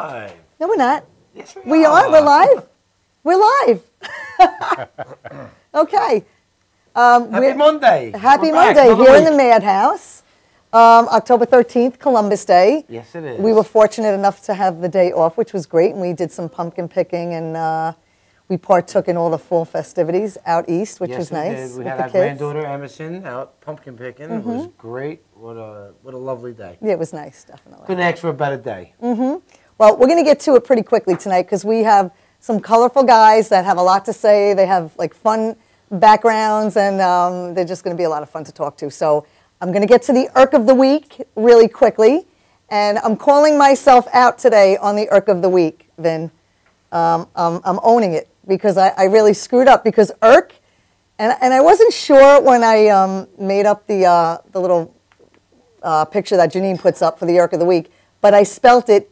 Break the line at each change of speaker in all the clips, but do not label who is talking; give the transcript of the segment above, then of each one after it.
live.
No, we're not.
Yes,
We are. We're live. We're live. Okay.
Happy Monday.
Happy
We're back.
Monday
Another
here in
week.
the Madhouse. October 13th, Columbus Day.
Yes, it is.
We were fortunate enough to have the day off, which was great, and we did some pumpkin picking, and we partook in all the fall festivities out east, which was nice.
Did. We
with
had
the
our
kids.
granddaughter Emerson out pumpkin picking. It was great. What a lovely day.
Yeah, it was nice, definitely.
Couldn't ask for a better day.
Well, we're going to get to it pretty quickly tonight because we have some colorful guys that have a lot to say. They have like fun backgrounds, and they're just going to be a lot of fun to talk to. So I'm going to get to the Irk of the Week really quickly, and I'm calling myself out today on the Irk of the Week, Vin. I'm owning it because I really screwed up because Irk, and I wasn't sure when I made up the little picture that Janine puts up for the Irk of the Week, but I spelt it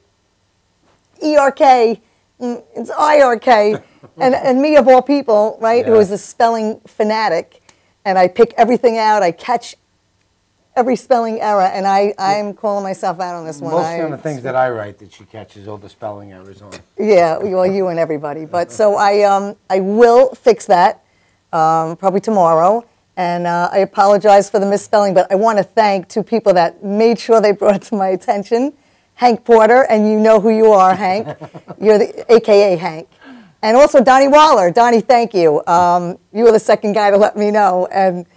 E-R-K, it's I-R-K, and me of all people, right, who is a spelling fanatic, and I pick everything out, I catch every spelling error, and I'm calling myself out on this one.
Mostly on the things that I write that she catches all the spelling errors on.
Yeah, well, you and everybody. But so I will fix that probably tomorrow, and I apologize for the misspelling, but I want to thank two people that made sure they brought it to my attention. Hank Porter, and you know who you are, Hank. You're the AKA Hank. And also Donnie Waller. Donnie, thank you. You were the second guy to let me know, and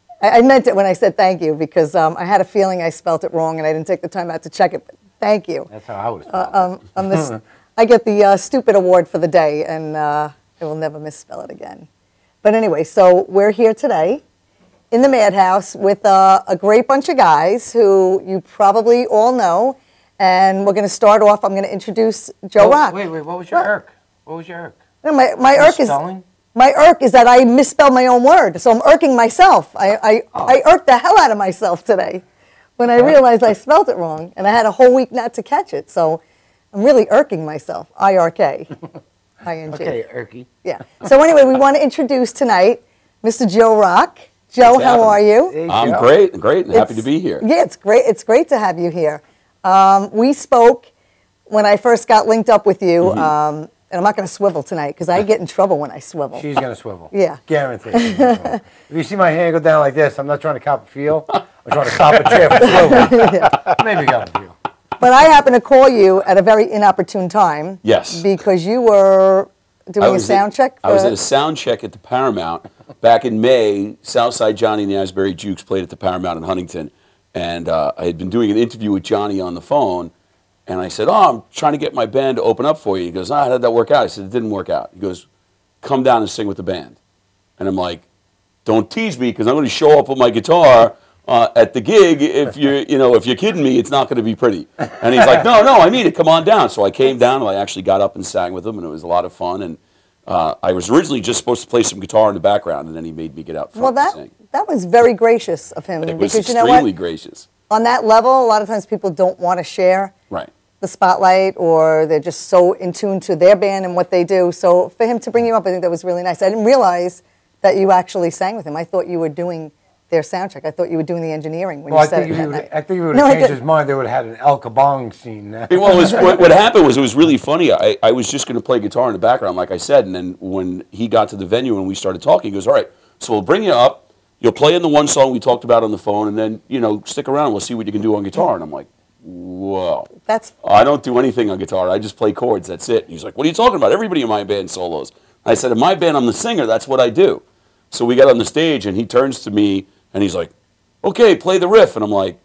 I meant it when I said thank you because I had a feeling I spelt it wrong and I didn't take the time out to check it. But thank you.
That's how I was spelling
I get the stupid award for the day, and I will never misspell it again. But anyway, so we're here today in the Madhouse with a great bunch of guys who you probably all know. And we're going to start off. I'm going to introduce Joe Rock.
Wait, what was your Irk? What was your Irk?
No, my Irk is
Misspelling?
my Irk is that I misspelled my own word. So I'm irking myself. I irked the hell out of myself today when I realized I spelled it wrong, and I had a whole week not to catch it. So I'm really irking myself. I-R-K. I-N-G.
Okay, Irky.
Yeah. So anyway, we want to introduce tonight Mr. Joe Rock. Joe, how are you?
Hey,
I'm
Joe.
great, and happy to be here.
Yeah, it's great. It's great to have you here. We spoke when I first got linked up with you, and I'm not going to swivel tonight because I get in trouble when I swivel.
She's going to swivel.
Yeah.
Guaranteed. If you see my hand go down like this, I'm not trying to cop a feel. I'm trying to stop a chair from swiveling. Maybe got a feel.
But I happened to call you at a very inopportune time.
Yes.
Because you were doing a sound check.
I was at a sound check at the Paramount. Back in May, Southside Johnny and the Asbury Jukes played at the Paramount in Huntington. And I had been doing an interview with Johnny on the phone, and I said, I'm trying to get my band to open up for you. He goes, how did that work out? I said, it didn't work out. He goes, come down and sing with the band. And I'm like, don't tease me, because I'm going to show up with my guitar at the gig. If you're kidding me, it's not going to be pretty. And he's like, no, I mean it. Come on down. So I came down, and I actually got up and sang with him, and it was a lot of fun. And I was originally just supposed to play some guitar in the background, and then he made me get out front and sing.
That was very gracious of him.
It was
because
extremely
you know what?
gracious.
On that level, a lot of times people don't want to share the spotlight, or they're just so in tune to their band and what they do. So for him to bring you up, I think that was really nice. I didn't realize that you actually sang with him. I thought you were doing their sound check. I thought you were doing the engineering when you said it.
I think if he would have changed his mind, they would have had an El Kabong scene.
Well, what happened was it was really funny. I was just going to play guitar in the background, like I said, and then when he got to the venue and we started talking, he goes, all right, so we'll bring you up. You'll play in the one song we talked about on the phone, and then, stick around. We'll see what you can do on guitar. And I'm like, whoa. I don't do anything on guitar. I just play chords. That's it. And he's like, what are you talking about? Everybody in my band solos. I said, in my band, I'm the singer. That's what I do. So we got on the stage, and he turns to me, and he's like, okay, play the riff. And I'm like,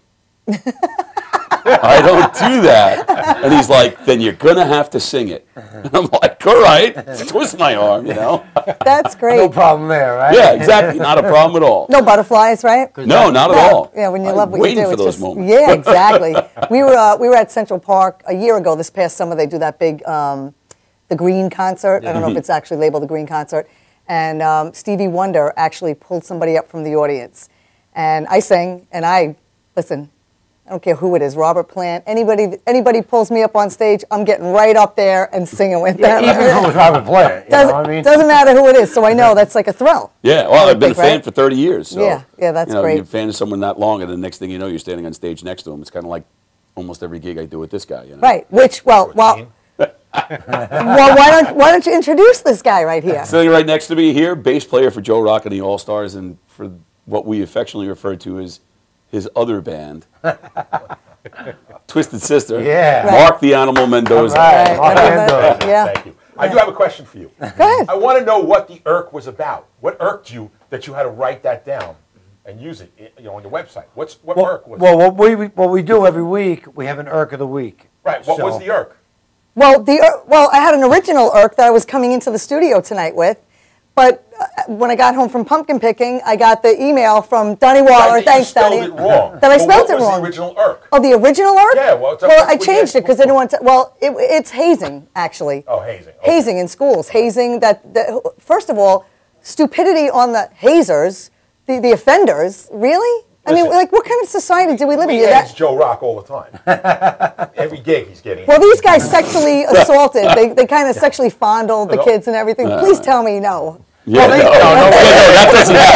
I don't do that. And he's like, then you're going to have to sing it. And I'm like, all right. Twist my arm,
That's great.
No problem there, right?
Yeah, exactly. Not a problem at all.
No butterflies, right?
No, not at all.
Yeah, when you love what you do.
Waiting for those moments.
Yeah, exactly. We were at Central Park a year ago. This past summer, they do that big, the Green concert. I don't know if it's actually labeled the Green concert. And Stevie Wonder actually pulled somebody up from the audience. And I sang, and listen, I don't care who it is, Robert Plant, anybody pulls me up on stage, I'm getting right up there and singing with them.
Even if it was Robert Plant,
doesn't matter who it is, so I know that's like a thrill.
Yeah, well, I've been a fan for 30 years. So,
yeah, that's great.
You're a fan of someone that long, and the next thing you know, you're standing on stage next to him. It's kind of like almost every gig I do with this guy.
Right, which, well, Well, why don't you introduce this guy right here?
Sitting right next to me here, bass player for Joe Rock and the All Stars, and for what we affectionately refer to as his other band, Twisted Sister.
Yeah.
Mark the Animal Mendoza.
Right. Mark
Mendoza.
Mendoza.
Yeah.
Thank you. I do have a question for you.
Go ahead.
I want to know what the irk was about. What irked you that you had to write that down and use it, on your website? What irk was it?
Well, what we do every week, we have an irk of the week.
Right. What was the irk?
Well, I had an original irk that I was coming into the studio tonight with, but when I got home from pumpkin picking, I got the email from Donnie Waller.
Right,
Thanks, Donnie.
You spelled it wrong.
That I spelled it
What was
wrong.
the original irk?
Oh, the original irk?
Yeah, well,
I changed it because I didn't want to. Well, it's hazing, actually.
Oh, hazing. Okay.
Hazing in schools. Hazing that first of all, stupidity on the hazers, the offenders. Really? I mean,
Listen,
like, what kind of society do we live in?
We edge Joe Rock all the time. Every gig he's getting.
Well, these guys sexually assaulted. They kind of sexually fondled the kids and everything. Please tell me no.
Yeah, that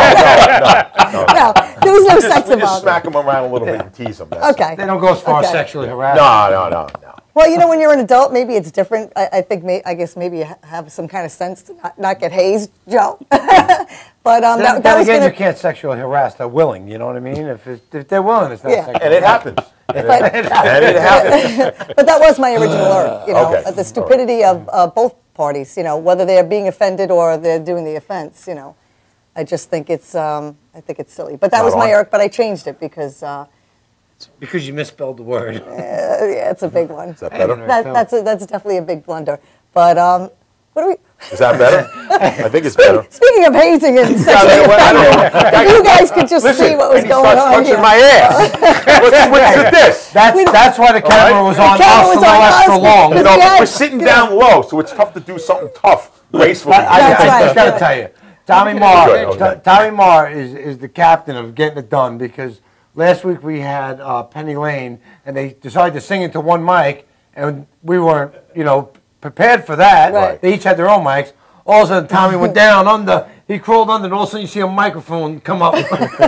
doesn't happen.
No, there was no sex
We just
involved.
smack him around a little bit and tease him. That's
Okay.
They don't go as far as
Okay.
sexually harassing.
No.
Well, when you're an adult, maybe it's different. I think, I guess maybe you have some kind of sense to not get hazed, Joe. But that
Then
was
again,
gonna,
you can't sexually harass. They're willing. You know what I mean? If they're willing, it's not
Yeah.
sexual.
And it happens.
but,
And it happens.
but that was my original irk.
Okay.
The stupidity of both parties. Whether they're being offended or they're doing the offense. I just think it's silly. But that was my irk. But I changed it because.
Because you misspelled the word.
Yeah, it's a big one.
Is that better?
That's definitely a big blunder. But what do we?
Is that better? I think it's better.
Speaking of hazing and sexually offended, if you guys could just see what was
and he
going
starts
on
touching
here.
my ass. What's with this?
That's why the camera was on
camera
us
was
a little
on
extra
us
long.
because we had-
We're sitting down low, so it's tough to do something tough gracefully.
I
That's right.
just got to tell you, Tommy
Okay.
Tommy Marr is the captain of getting it done because last week we had Penny Lane and they decided to sing into one mic and we weren't, prepared for that.
Right.
They each had their own mics. All of a sudden, Tommy went down under. He crawled under, and all of a sudden, you see a microphone come up.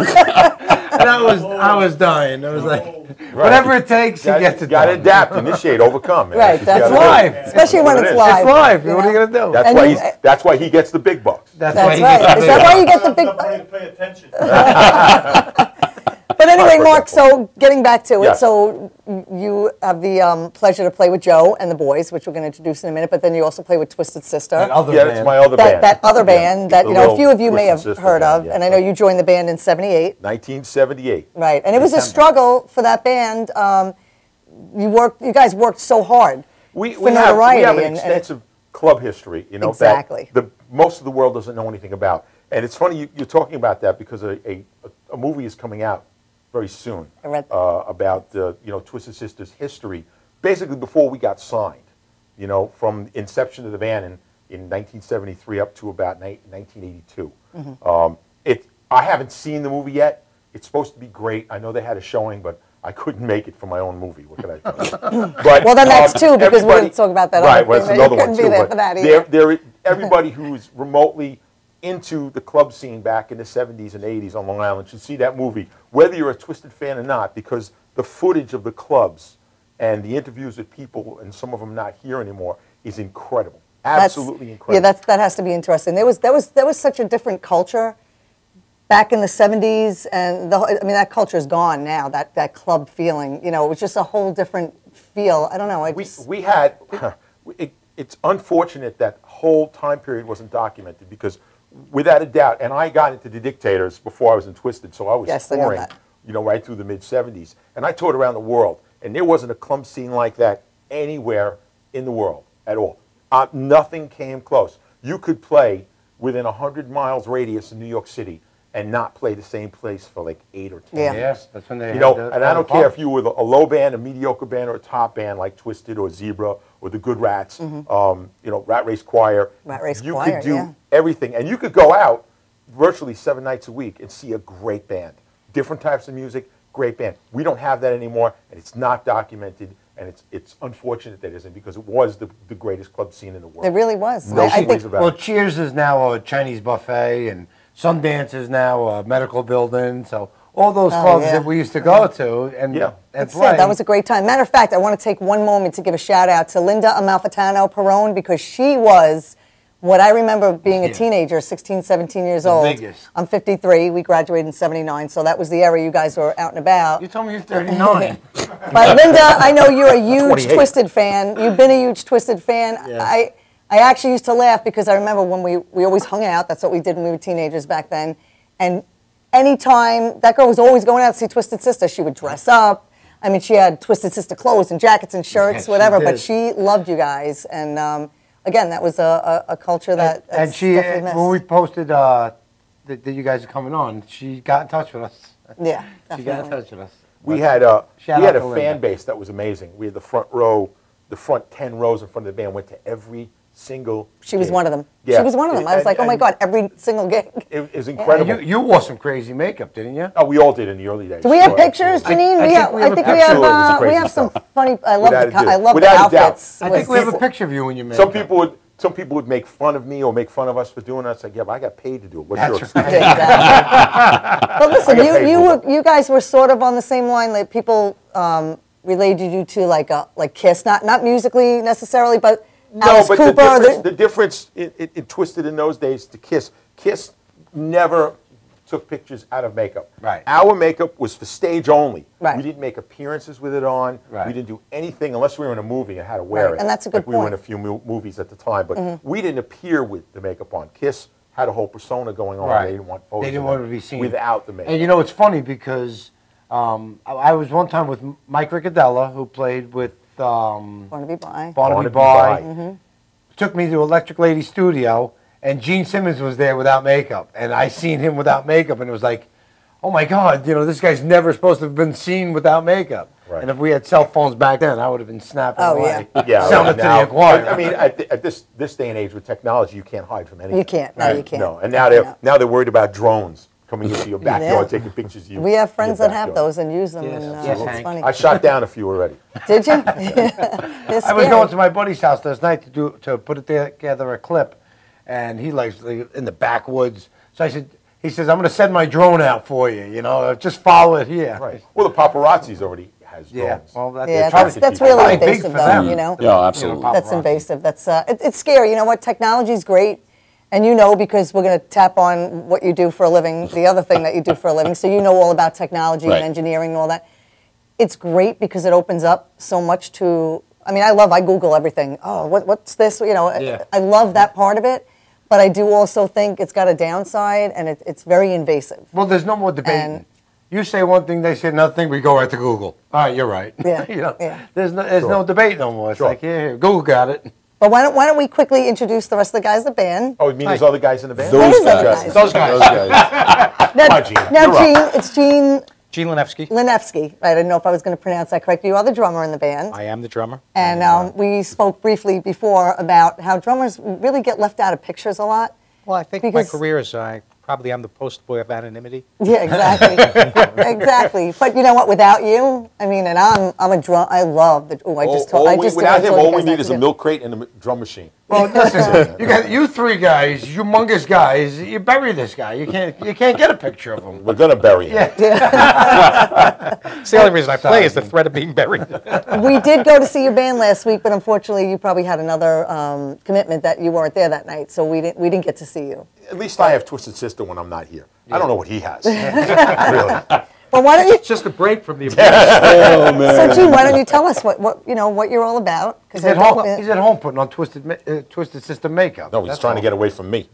And I was dying. I was like, whatever it takes, he gets it
Got to
done.
adapt, initiate, overcome. Man.
Right, that's
It's
live.
Especially when it's live.
It's live. What are you gonna do?
That's why he gets the big bucks.
That's right. Is that why you get the big?
Nobody to pay attention.
But anyway,
For
Mark.
example.
So getting back to it,
Yeah.
so you have the pleasure to play with Joe and the boys, which we're going to introduce in a minute. But then you also play with Twisted Sister.
That other
Yeah,
band.
it's my other band.
That other band that
The
a
little
few of you may have
Twisted Sister
heard
band,
of,
yeah.
and I know you joined the band in '78.
1978.
Right, and it was a struggle for that band. You guys worked so hard.
We
for
have
notoriety
an
and-
extensive club history,
Exactly.
that most of the world doesn't know anything about. And it's funny you're talking about that because a movie is coming out very soon
I read that.
about Twisted Sister's history, basically before we got signed. From inception of the band in 1973 up to about 1982. I haven't seen the movie yet. It's supposed to be great. I know they had a showing, but I couldn't make it for my own movie. What could I do? But,
Well, then that's two, because we're
everybody-
going to talk about that
Right,
other
well,
thing.
that's
You
another one
couldn't be
too.
there
But
for that either.
everybody who's remotely into the club scene back in the 70s and 80s on Long Island should see that movie, whether you're a Twisted fan or not, because the footage of the clubs and the interviews with people, and some of them not here anymore, is incredible. Absolutely incredible.
Yeah, that has to be interesting. There was such a different culture back in the '70s, and that culture is gone now. That club feeling, it was just a whole different feel. I don't know.
We had. It's unfortunate that whole time period wasn't documented because, without a doubt, and I got into the Dictators before I was in Twisted, so I was
Yes, I know
touring,
that.
right through the mid '70s, and I toured around the world, and there wasn't a club scene like that anywhere in the world at all. Nothing came close. You could play within 100 miles radius in New York City and not play the same place for like 8 or 10
Yeah.
years.
Yes, that's when they.
And I don't care if you were a low band, a mediocre band, or a top band like Twisted or Zebra or the Good Rats, Rat Race Choir.
Rat Race
you
Choir,
could do
yeah.
everything. And you could go out virtually 7 nights a week and see a great band. Different types of music, great band. We don't have that anymore, and it's not documented, and it's unfortunate that it isn't because it was the greatest club scene in the world.
It really was.
No
I
two
think
ways about
Well,
it.
Cheers is now a Chinese buffet, and Sundance is now a medical building. So all those clubs that we used to go to and play.
That was a great time. Matter of fact, I want to take one moment to give a shout out to Linda Amalfitano Perone, because she was what I remember being a teenager, 16, 17 years old.
Biggest.
I'm 53. We graduated in 79, so that was the era you guys were out and about.
You told me you're 39.
But Linda, I know you're a huge Twisted fan. You've been a huge Twisted fan.
Yes.
I actually used to laugh because I remember when we always hung out. That's what we did when we were teenagers back then. And anytime, that girl was always going out to see Twisted Sister. She would dress up. I mean, she had Twisted Sister clothes and jackets and shirts, whatever. But she loved you guys. And again, that was a culture that
and she, when we posted that you guys are coming on, she got in touch with us.
Yeah,
she got in touch with us.
We had a
Linda.
fan base that was amazing. We had the front row, the front 10 rows in front of the band went to every single
She was
gig.
one of them.
Yeah.
She was one of them. I was like, oh my God, every single gig.
It was incredible.
And you wore some crazy makeup, didn't you?
Oh, we all did in the early days.
Do we have
Sure,
pictures,
absolutely.
Janine?
I think we have a picture.
We have some
stuff.
funny. I love
Without a doubt.
I love the
Without a doubt.
outfits.
I think we have a picture of you when you made
Some people would make fun of me or make fun of us for doing that. It's like, yeah, but I got paid to do it. What's your excuse?
Exactly. But listen,
I get paid
you guys were sort of on the same line. Like people related you to like Kiss, not musically necessarily, but Alice
but
Cooper.
the difference it Twisted in those days to Kiss. Kiss never took pictures out of makeup.
Right.
Our makeup was for stage only.
Right.
We didn't make appearances with it on.
Right.
We didn't do anything unless we were in a movie and had to wear it.
And that's a good
We were in
point.
a few movies at the time, but we didn't appear with the makeup on. Kiss had a whole persona going on.
Right.
They didn't want photos.
They didn't
of
want
them
to be seen
without the makeup.
And you know, it's funny because I was one time with Mike Riccadella, who played with
Barnaby Bye.
Barnaby Bye. Took me to Electric Lady Studio, and Gene Simmons was there without makeup, and I seen him without makeup, and it was like, oh my God, you know, this guy's never supposed to have been seen without makeup.
Right.
And if we had cell phones back then, I would have been snapping away.
Yeah,
Selling it to
now,
the Inquirer.
I mean, at this day and age with technology, you can't hide from anything.
You can't. No, you can't.
No, and now they're worried about drones coming into your backyard, taking pictures of you.
We have
in
friends
your
that have
backyard.
those and use them.
Yes.
And,
Yes,
it's
Hank.
funny.
I shot down a few already.
Did you?
I was going to my buddy's house last night to put together a clip, and he likes in the backwoods. So he says, I'm going to send my drone out for you. You know, just follow it here.
Right. Well, the paparazzi's already has
Yeah.
drones.
Well,
That's really
Probably big
invasive,
for
though.
them.
You know.
Yeah, absolutely.
That's invasive. That's it's scary. You know what? Technology's great, and you know because we're going to tap on what you do for a living, the other thing that you do for a living. So you know all about technology
Right.
and engineering and all that. It's great because it opens up so much to. I mean, I Google everything. Oh, what's this? You know,
Yeah.
I love that part of it, but I do also think it's got a downside, and it's very invasive.
Well, there's no more debating.
And-
You say one thing, they say another thing, we go right to Google. All right, you're right.
Yeah,
You know,
yeah.
There's no debate no more. It's
Sure.
like, here, Google got it.
But why don't we quickly introduce the rest of the guys of the band?
Oh, you mean there's other guys in the band?
Those
Those
guys.
guys.
Those guys.
Now,
Gene.
now
You're
Gene, it's Gene
Gene Lenevsky.
Lenevsky. Right, I didn't know if I was going to pronounce that correctly. You are the drummer in the band.
I am the drummer.
And we spoke briefly before about how drummers really get left out of pictures a lot.
Well, I think
Because-
my career is probably I'm the poster boy of anonymity.
Yeah, exactly. Exactly. But you know what? Without you, I mean, and I'm a drum. I love the. Oh, I just told. I just
Without him,
told you
all we
guys
need
not
is
to
a
do.
milk crate and a drum machine.
Well, listen, you got you three guys, humongous guys. You bury this guy. You can't get a picture of him.
We're gonna bury him.
It's the only reason I play is the threat of being buried.
We did go to see your band last week, but unfortunately, you probably had another commitment that you weren't there that night, so we didn't get to see you.
At least I have Twisted Sister when I'm not here. I don't know what he has. Really.
Well, why don't you?
It's just a break from the
Oh, man.
So, Gene, why don't you tell us what you're all about?
He's at home. He's at home putting on Twisted Sister makeup.
No, he's
That's
trying to
all.
get away from me.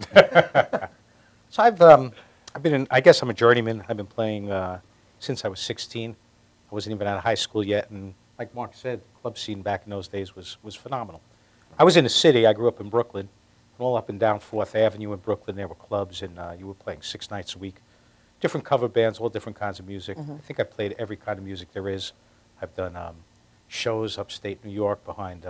So I've been in, I guess I'm a journeyman. I've been playing since I was 16. I wasn't even out of high school yet, and like Mark said, the club scene back in those days was phenomenal. I was in the city. I grew up in Brooklyn. All up and down 4th Avenue in Brooklyn, there were clubs, and you were playing 6 nights a week. Different cover bands, all different kinds of music. I think I've played every kind of music there is. I've done shows upstate New York behind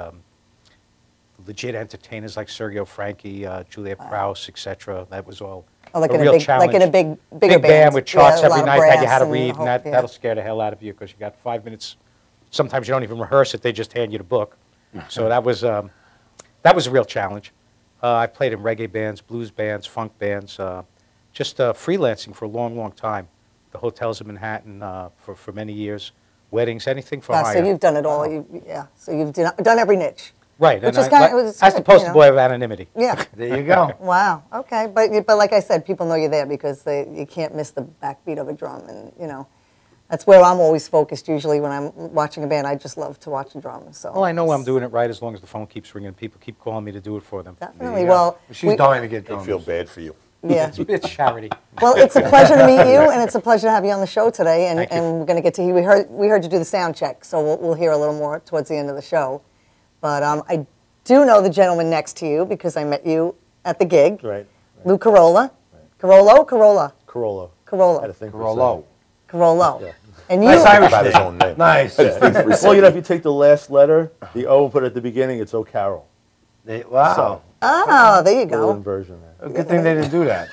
legit entertainers like Sergio Franchi, Juliet Prowse, etc. That was all
like
a
in
real
a big,
challenge.
like in a bigger
big band with charts
Yeah, a lot
every
of
night that you
brass
had to
and
read,
the
and
whole-
that,
yeah.
that'll scare the hell out of you because you got 5 minutes. Sometimes you don't even rehearse it; they just hand you the book. So that was a real challenge. I played in reggae bands, blues bands, funk bands, just freelancing for a long, long time. the hotels in Manhattan for many years, weddings, anything for
Yeah,
hire.
so you've done it all. Yeah, so you've done every niche.
Right,
Which
and
is kind of
as the poster boy of anonymity.
Yeah.
There you go.
Wow. Okay, but like I said, people know you're there because you can't miss the backbeat of a drum, and that's where I'm always focused. Usually when I'm watching a band, I just love to watch a drum. So.
Well, I know I'm doing it right as long as the phone keeps ringing. People keep calling me to do it for them.
Definitely.
Yeah.
Well,
She's dying to get
I
drummers.
feel bad for you.
yeah.
It's charity.
Well, it's a pleasure to meet you, and it's a pleasure to have you on the show today. And,
Thank you.
and we're going to get to hear. We heard you do the sound check, so we'll hear a little more towards the end of the show. But I do know the gentleman next to you because I met you at the gig.
Right.
Lou Carolla. Carollo? Corolla?
Carollo.
Carollo.
Had to think for a
Rollo.
Carollo.
Yeah.
And you.
Nice Irish
About his
name.
own name.
Nice.
second. Well, if you take the last letter, the O and put it at the beginning, it's O'Carroll.
Wow.
Oh, there you
Little
go.
inversion there.
Good thing they didn't do that.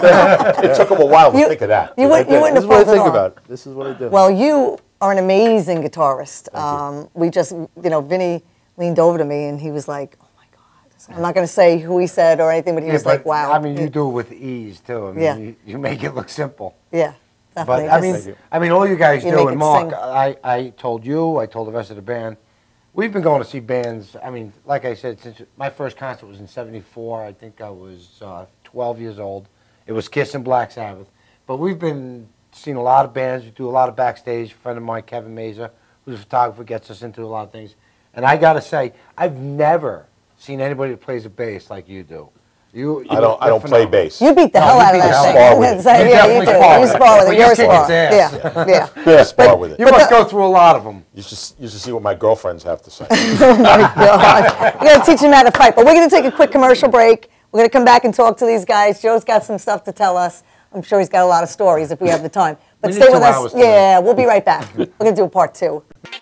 It took him a while to
You-
think of that.
You wouldn't
This
have
is what I
pulled it
think
off.
about. This is what I do.
Well, you are an amazing guitarist. We just, Vinny leaned over to me and he was like, "Oh my God!" I'm not going to say who he said or anything, but he was like,
but,
"Wow."
I mean, you do it with ease too. I mean,
Yeah.
you make it look simple.
Yeah, definitely.
But I
Just-
mean, all you guys
You
do,
make
and
it
Mark,
sing.
I told you, I told the rest of the band, we've been going to see bands. I mean, like I said, since my first concert was in '74, I think I was 12 years old. It was Kiss and Black Sabbath. But we've been seeing a lot of bands. We do a lot of backstage. A friend of mine, Kevin Mazur, who's a photographer, gets us into a lot of things. And I got to say, I've never seen anybody that plays a bass like you do.
I don't play bass.
You beat the hell out of
you
that
beat
thing.
the
hell out of it.
So,
You
yeah, you
definitely
do.
spar
You
with it.
spar with it.
Well,
You're
you
a
kick
spar.
its
Yeah, yeah.
Yeah, spar with it.
You must go through a lot of them.
You should see what my girlfriends have to say.
Oh my God. You got to teach him how to fight. But we're going to take a quick commercial break. We're going to come back and talk to these guys. Joe's got some stuff to tell us. I'm sure he's got a lot of stories if we have the time. But
We
stay
need
with
2
us.
hours tonight.
Yeah, we'll be right back. We're going to do a part 2.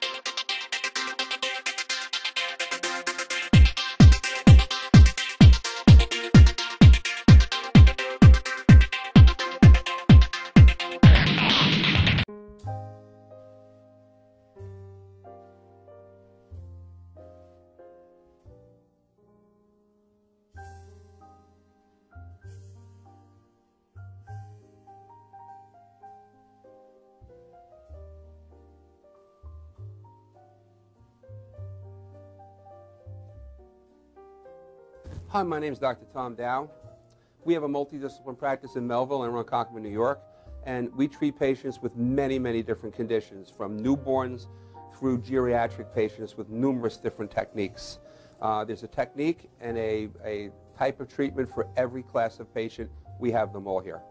Hi, my name is Dr. Tom Dow. We have a multidiscipline practice in Melville and Ronkonkoma, New York, and we treat patients with many, many different conditions, from newborns through geriatric patients with numerous different techniques. There's a technique and a type of treatment for every class of patient. We have them all here.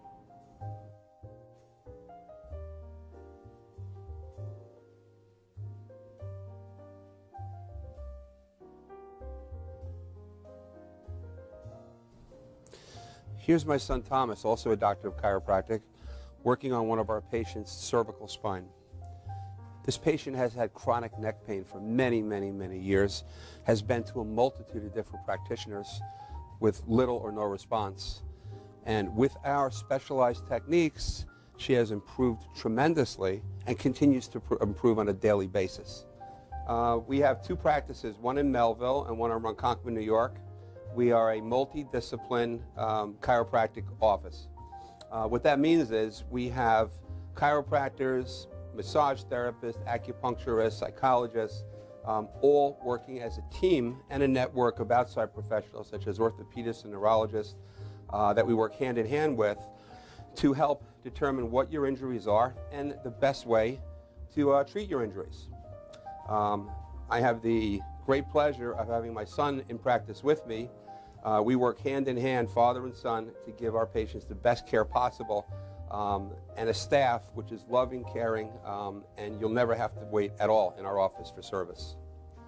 Here's my son Thomas, also a doctor of chiropractic, working on one of our patients' cervical spine. This patient has had chronic neck pain for many, many, many years, has been to a multitude of different practitioners with little or no response. And with our specialized techniques, she has improved tremendously and continues to improve on a daily basis. We have 2 practices, one in Melville and one in Ronkonkoma, New York. We are a multidiscipline chiropractic office. What that means is we have chiropractors, massage therapists, acupuncturists, psychologists, all working as a team and a network of outside professionals such as orthopedists and neurologists that we work hand in hand with to help determine what your injuries are and the best way to treat your injuries. I have the great pleasure of having my son in practice with me. We work hand in hand, father and son, to give our patients the best care possible, and a staff which is loving, caring, and you'll never have to wait at all in our office for service.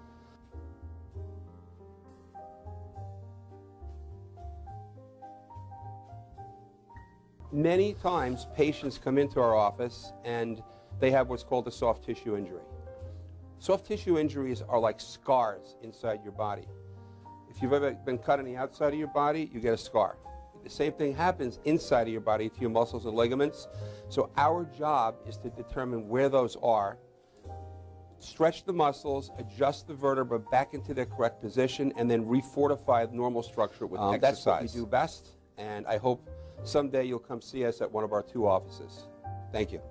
Many times patients come into our office and they have what's called a soft tissue injury. Soft tissue injuries are like scars inside your body. If you've ever been cut on the outside of your body, you get a scar. The same thing happens inside of your body to your muscles and ligaments. So our job is to determine where those are, stretch the muscles, adjust the vertebra back into their correct position, and then refortify the normal structure with exercise. That's what we do best, and I hope someday you'll come see us at one of our 2 offices. Thank you.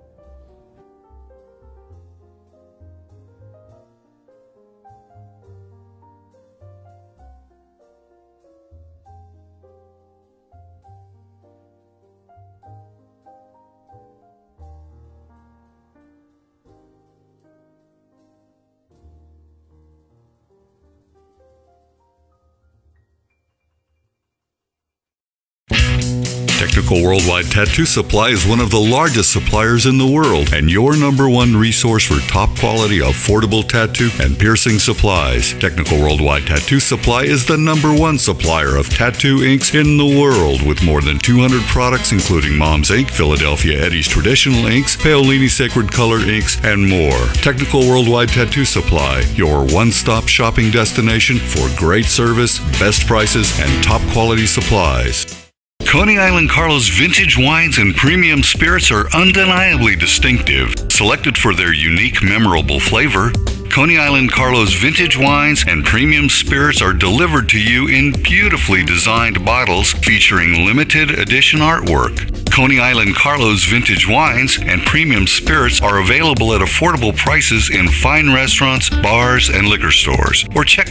Technical Worldwide Tattoo Supply is one of the largest suppliers in the world and your #1 resource for top quality, affordable tattoo and piercing supplies. Technical Worldwide Tattoo Supply is the #1 supplier of tattoo inks in the world with more than 200 products including Mom's Ink, Philadelphia Eddie's Traditional Inks, Paolini Sacred Color Inks, and more. Technical Worldwide Tattoo Supply, your one-stop shopping destination for great service, best prices, and top quality supplies. Coney Island Carlos vintage wines and premium spirits are undeniably distinctive, selected for their unique, memorable flavor. Coney Island Carlos vintage wines and premium spirits are delivered to you in beautifully designed bottles featuring limited edition artwork. Coney Island Carlos vintage wines and premium spirits are available at affordable prices in fine restaurants, bars, and liquor stores. Or check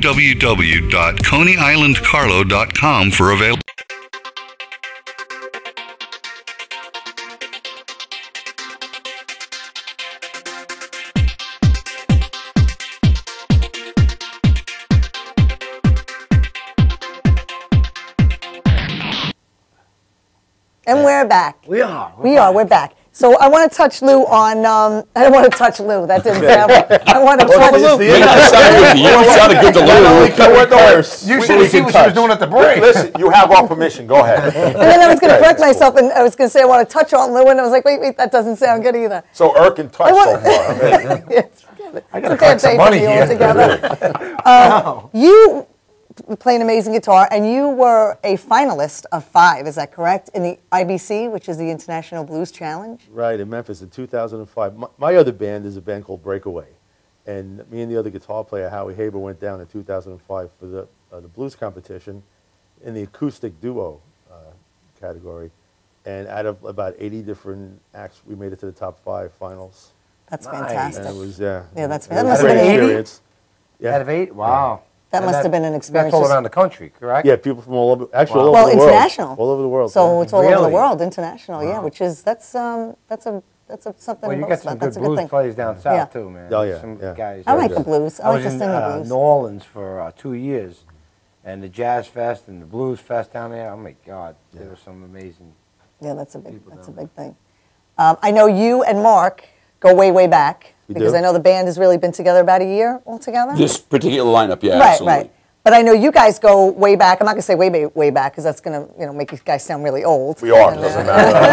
www.coneyislandcarlo.com for available.
And we're back.
We are.
We're back. So I want to touch Lou on, I don't want to touch Lou. That didn't sound right. I want to touch Lou.
You sounded good to Lou.
You should see what she was doing at the break.
Listen, you have our permission. Go ahead.
And then I was going to correct myself, and I was going to say I want to touch on Lou, and I was like, wait, that doesn't sound good either.
So Irk and touch so far.
I got to collect some money here.
You play an amazing guitar, and you were a finalist of 5, is that correct, in the IBC, which is the International Blues Challenge?
Right, in Memphis in 2005. My other band is a band called Breakaway. And me and the other guitar player, Howie Haber, went down in 2005 for the blues competition in the acoustic duo category. And out of about 80 different acts, we made it to the top 5 finals.
That's fantastic.
And it was,
Yeah, that's
that
must
was a
have
great
been
experience.
Out of 8? Wow.
That must have been an experience.
That's all around the country, correct?
Yeah, people from all over, actually all
Well,
over the world.
international.
All over the world.
So it's all over the
Really?
world, international, yeah, which is, that's something
Well, you
to
got
boast
some
about.
good
That's a good
blues
thing.
players down south,
Yeah.
too, man.
Oh, yeah,
Some
yeah.
guys.
I like the blues. I like to
was
sing
in
the blues.
New Orleans for 2 years, and the Jazz Fest and the Blues Fest down there. Oh, my God. There were some amazing.
Yeah, that's a big thing. I know you and Mark go way, way back,
We
because
do.
I know the band has really been together about a year altogether.
This particular lineup, yeah,
Right,
absolutely.
right. But I know you guys go way back. I'm not going to say way back, because that's going to make you guys sound really old.
We are. Doesn't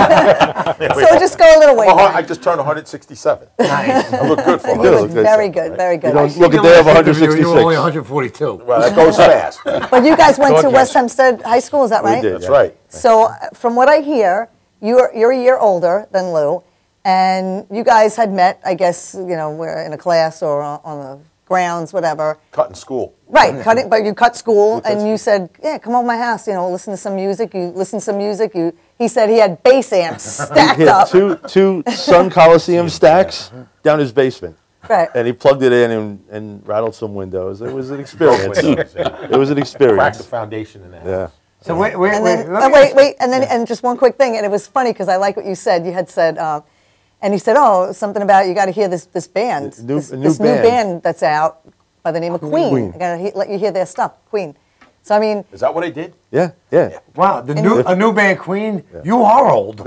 matter.
So just go a little way back.
I just turned 167.
Nice.
I look good for
You do look
100.
good.
Very good, very good.
You don't look a day of
You were only
166.
142.
Well, that goes fast.
But you guys went to
Dog
West
yes.
Hempstead High School, is that right?
did.
That's
Yeah.
right.
So from what I hear, you're a year older than Lou, and you guys had met, I guess, we're in a class or on the grounds, whatever.
Cutting school.
Right, but you cut school, and you said, yeah, come over to my house, listen to some music. You listen to some music. He said he had bass amps stacked
He had
up.
two Sun Coliseum stacks down his basement.
Right.
And he plugged it in and rattled some windows. It was an experience. It was an
Cracked
experience.
the foundation in that.
Yeah.
So wait,
And then,
let me-
and just one quick thing, and it was funny because I like what you said. You had said, and he said, oh, something about you got to hear this band,
A new
this new
band.
band that's out by the name of Queen.
Queen.
I got to let you hear their stuff, Queen. So I mean,
Is that what I did?
Yeah, yeah.
Wow, a new band, Queen. You are old.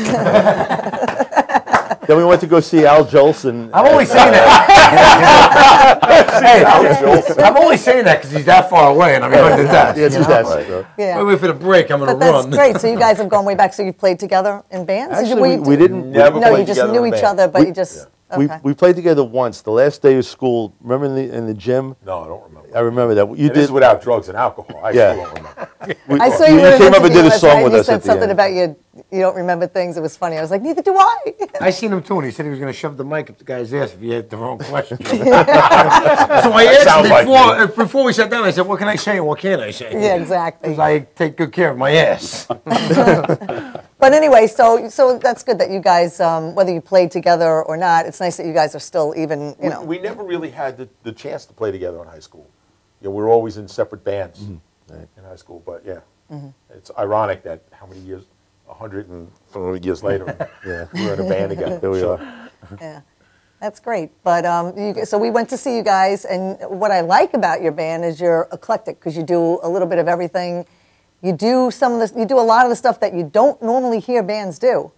Then we went to go see Al Jolson.
I'm only saying that. Hey, I'm only saying that because he's that far away, and I'm behind the desk.
Yes,
you know?
that's right.
yeah.
Wait for the break. I'm going
But
to
that's
run.
great. So you guys have gone way back. So you've played together in bands?
Actually, we didn't.
Never
No,
played
you just
together
knew
in a
each
band.
other, but you just. Okay.
We played together once. The last day of school. Remember in the gym?
No, I don't remember.
I remember that. You
And this is
did.
without drugs and alcohol. I
Yeah.
still don't remember.
I saw you,
came up and did a song with
You
us
said
at the
something
end.
about you don't remember things. It was funny. I was like, neither do I.
I seen him too, and he said he was going to shove the mic up the guy's ass if he had the wrong question. So I asked
sounds
him
like
before we sat down, I said, what can I say and what can't I say?
Yeah, exactly.
Because I take good care of my ass.
But anyway, so that's good that you guys, whether you played together or not, it's nice that you guys are still even, you know.
We never really had the chance to play together in high school. You know, we were always in separate bands in high school. But yeah, it's ironic that how many years, 100 and something years later, we're in a band again. Here we are.
Yeah, that's great. But so we went to see you guys, and what I like about your band is you're eclectic because you do a little bit of everything. You do you do a lot of the stuff that you don't normally hear bands do.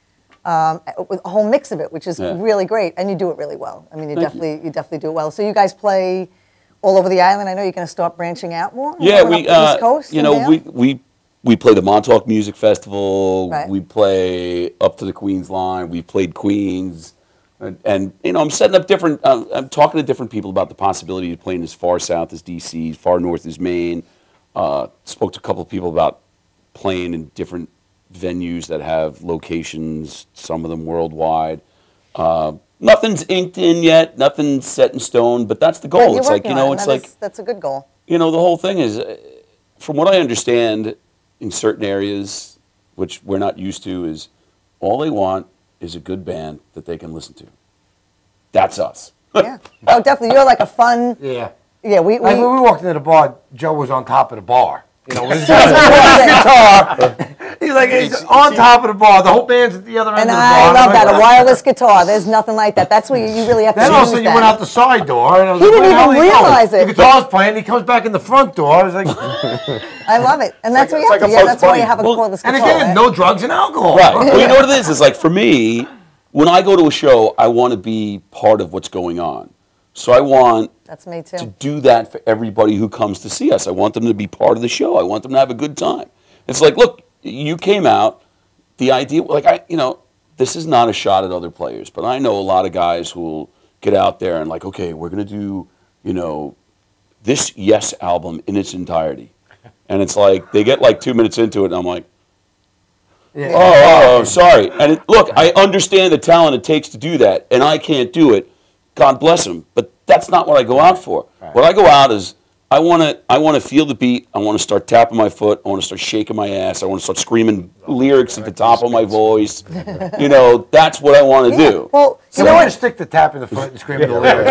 With a whole mix of it, which is really great, and you do it really well. I mean, you definitely do it well. So you guys play all over the island. I know you're going to start branching out more.
Yeah, we
East Coast.
you know we play the Montauk Music Festival.
Right.
We play up to the Queens line. We played Queens, and you know I'm setting up different. I'm talking to different people about the possibility of playing as far south as DC, as far north as Maine. Spoke to a couple of people about playing in different venues that have locations, some of them worldwide. Nothing's inked in yet, nothing's set in stone, but that's the goal.
You're
it's like, you know, it's like,
that's a good goal.
you know, the whole thing is, from what I understand, in certain areas, which we're not used to, is all they want is a good band that they can listen to. That's us.
Yeah. Oh, definitely. You're like a fun.
Yeah.
Yeah.
Like when we walked into the bar, Joe was on top of the bar. You know, with his guitar. He's like, he's on top of the bar. The whole band's at the other end
And
of the
I
bar.
love that, a wireless guitar. There's nothing like that. That's what you really have to
Then
use
all of a sudden you went out the side door. And I was
He
like,
didn't
where the hell
even
are you going?
realize it.
The guitar's playing. He comes back in the front door. I was like,
I love it. And that's
like-
what you
it's
have to.
like a
Yeah,
Bugs
that's why you
Bunny.
have a
Well,
cordless
and
guitar.
again,
right?
no drugs and alcohol.
Right. Well, you know what it is? It's like, for me, when I go to a show, I want to be part of what's going on. So I want
That's me
to
too.
do that for everybody who comes to see us. I want them to be part of the show. I want them to have a good time. It's like, look, you came out, the idea, like, you know, this is not a shot at other players, but I know a lot of guys who will get out there and like, okay, we're going to do, you know, this Yes album in its entirety. And it's like, they get like 2 minutes into it, and I'm like, oh, sorry. And look, I understand the talent it takes to do that, and I can't do it. God bless him. But that's not what I go out for.
Right.
What I go out is, I want to feel the beat. I want to start tapping my foot. I want to start shaking my ass. I want to start screaming lyrics at the top of my voice. You know, that's what I want to do.
Well,
So
you know
we're going
what?
to stick the tap in the front and screaming the lyrics.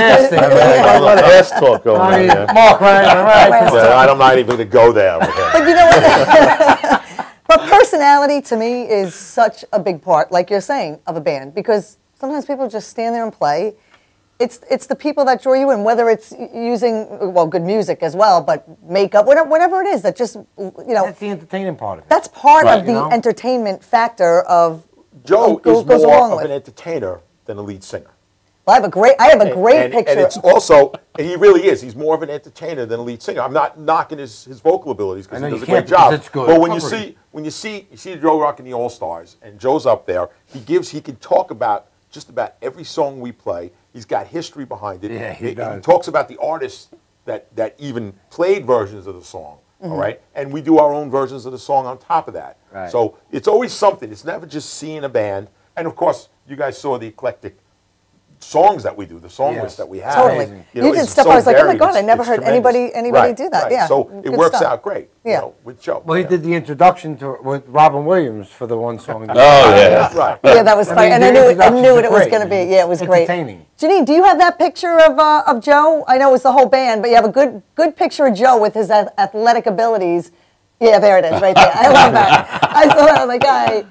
A lot of ass talk going on there.
Mark, right?
Well, I'm not even going to go there. with that.
But you know what? But personality to me is such a big part, like you're saying, of a band, because sometimes people just stand there and play. It's the people that draw you in, whether it's using, well, good music as well, but makeup, whatever it is that just, you know,
That's the entertaining part of it.
that's part
Right.
of the
You know?
entertainment factor of
Joe
goes
is
along
more of
with.
an entertainer than a lead singer.
I have a great
And
picture.
it's also, and he really is, he's more of an entertainer than a lead singer. I'm not knocking his vocal abilities
I
because
know
he
you
does a great
can't because
job.
it's good.
But when you see Joe Rock and the All-Stars, and Joe's up there, he can talk about just about every song we play. He's got history behind it.
Yeah, he does.
He talks about the artists that even played versions of the song.
Mm-hmm.
All right, and we do our own versions of the song on top of that.
Right.
So it's always something. It's never just seeing a band. And of course, you guys saw the eclectic songs that we do, the song
Yes.
list that we have.
Totally.
You know,
You did
it's
stuff,
so
I was like, oh my
varied,
God, I never
it's
heard
tremendous.
anybody do that.
Right.
Yeah,
So it
good
works
stuff.
out great.
Yeah.
You know, with Joe.
Well, he
Yeah.
did the introduction with Robin Williams for the one song.
Oh, yeah.
Right.
Yeah, that was
I
funny,
mean,
and
the
I knew
introductions
it
are
was
great.
going to be. Yeah, it was great.
Entertaining.
Janine, do you have that picture of Joe? I know it's the whole band, but you have a good picture of Joe with his athletic abilities. Yeah, there it is, right there. I love that. I saw that. I'm like,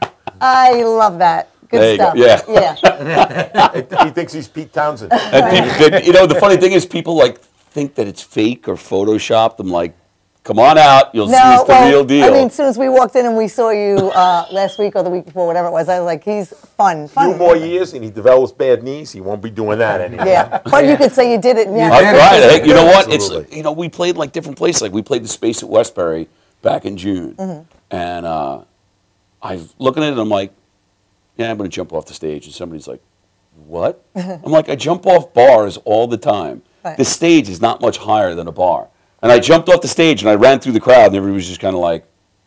I love that. Good
There you go.
stuff.
Yeah.
He thinks he's Pete Townsend.
And people, you know, the funny thing is, people like think that it's fake or photoshopped. I'm like, come on out, you'll see it's the real deal.
I mean, as soon as we walked in and we saw you last week or the week before, whatever it was, I was like, he's fun.
A few more years and he develops bad knees, he won't be doing that anymore.
Yeah, but you could say you did it. Yeah.
Right. Hey, you know what?
Absolutely.
It's, you know, we played like different places. Like we played the Space at Westbury back in June, and I'm looking at it. I'm like, yeah, I'm going to jump off the stage, and somebody's like, what? I'm like, I jump off bars all the time.
Right.
The stage is not much higher than a bar, and I jumped off the stage and I ran through the crowd, and everybody was just kind of like.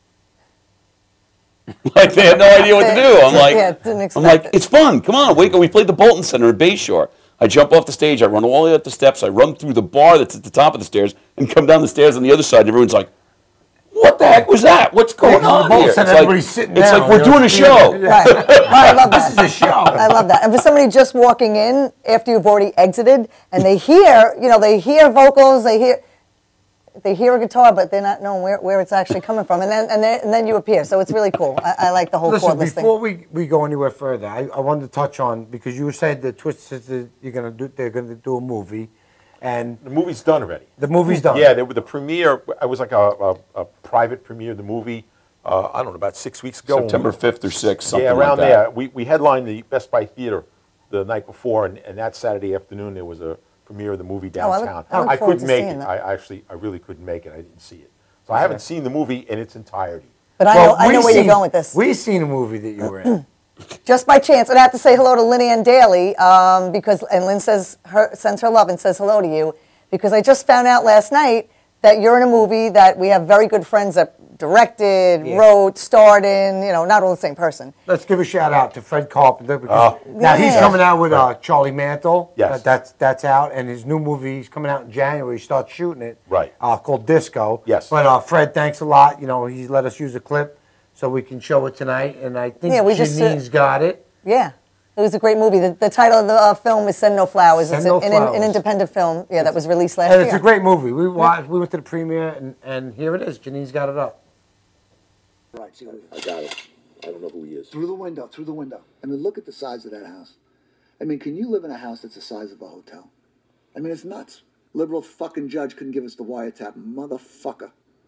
Like they had no idea what to do. I'm like,
Yeah, didn't expect
I'm like,
it.
it's fun. Come on, wake up. We played the Bolton Center in Bayshore. I jump off the stage. I run all the way up the steps. I run through the bar that's at the top of the stairs and come down the stairs on the other side. And everyone's like, what the heck was that? What's going on
both
here?
said
It's like,
everybody's sitting
it's
down,
like we're
you know,
doing a show.
Right. I love that.
This is a show.
I love that. And for somebody just walking in after you've already exited, and they hear, they hear vocals, they hear a guitar, but they're not knowing where it's actually coming from, and then you appear. So it's really cool. I like the whole
Listen,
cordless thing.
before we go anywhere further, I wanted to touch on, because you said that Twisted Sister, they're gonna do a movie, and
The movie's done already.
the movie's done.
Yeah, the premiere, it was like a private premiere of the movie, I don't know, about 6 weeks ago.
September 5th or 6th, something
Yeah, around
like that.
there. We headlined the Best Buy Theater the night before, and that Saturday afternoon there was a premiere of the movie
I look-
downtown.
I look forward
couldn't
to
make
seeing
it.
that.
I really couldn't make it. I didn't see it. So I haven't seen the movie in its entirety.
But I know where you're going with this.
We seen a movie that you were in.
Just by chance, and I have to say hello to Lynn Ann Daly, and Lynn sends her love and says hello to you, because I just found out last night that you're in a movie that we have very good friends that directed, wrote, starred in, not all the same person.
Let's give a shout out to Fred Carpenter, because now he's
Yeah.
coming out with Charlie Mantle.
Yes.
That's out, and his new movie, he's coming out in January. He starts shooting it.
Right.
Called Disco.
Yes.
But Fred, thanks a lot. He let us use a clip so we can show it tonight, and I think Janine's got it.
Yeah. It was a great movie. The title of the film is Send No Flowers.
Send
It's
No
an
Flowers.
independent film, that was released last
And
year.
it's a great movie. We went to the premiere, and here it is. Janine's got it up.
Right, see,
I got it. I don't know who he is.
through the window. I mean, look at the size of that house. I mean, can you live in a house that's the size of a hotel? I mean, it's nuts. Liberal fucking judge couldn't give us the wiretap, motherfucker.